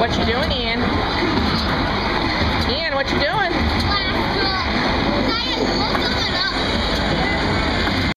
What you doing, Ian? Ian, what you doing? Last